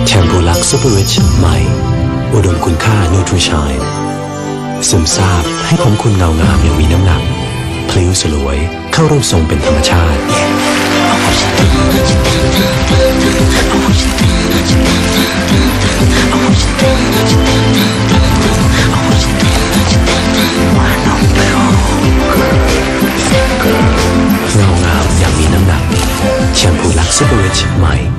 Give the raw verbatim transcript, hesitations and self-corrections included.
แชมพูลักซ์ซูเปอร์ริชใหม่อุดมคุณค่านูทริชายซึมซาบให้ผมคุณเงางามอย่างมีน้ำหนักพลิ้วสลวยเข้ารูปทรงเป็นธรรมชาติเงางามอย่างมีน้ำหนักแชมพูลักซ์ซูเปอร์ริชใหม่